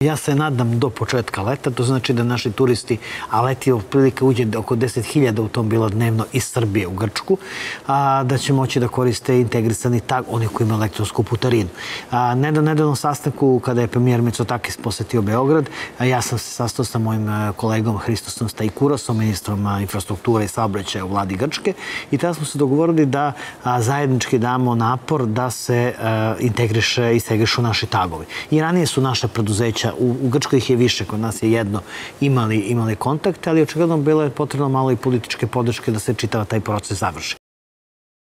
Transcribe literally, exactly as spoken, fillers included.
Ja se nadam do početka leta, to znači da naši turisti, a leti otprilike uđe oko deset hiljada automobila dnevno iz Srbije u Grčku, da će moći da koriste integrisani tag, oni koji imaju elektronsku putarinu. Na nedavnom sastanku, kada je premijer Mitsotakis posetio Beograd, ja sam se sastao sa mojim kolegom Hristosom Stajkurasom, ministrom infrastrukture i saobraćaja u vladi Grčke, i tada smo se dogovorili da zajednički damo napor da se integriše i integrišu naši tagovi. I ranije su naša preduzeća, u Grčkoj ih je više, kod nas je jedno, imali kontakte, ali očigledno bilo je potrebno malo i političke podrške da se čitava taj proces završi.